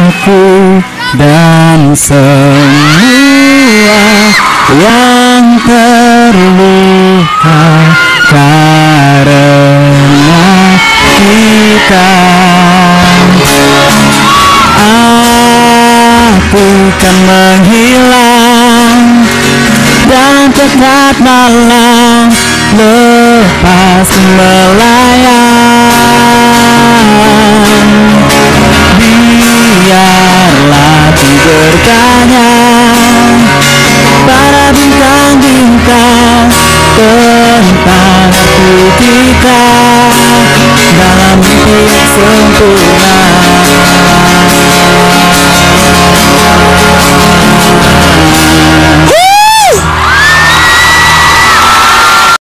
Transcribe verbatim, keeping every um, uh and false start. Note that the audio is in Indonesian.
aku dan semua yang terluka karena kita. Aku kan menghilang dan tetap malam lepas melayang. Biarlah ku bertanya para bintang-bintang tentang arti kita dalam mimpi yang sempurna.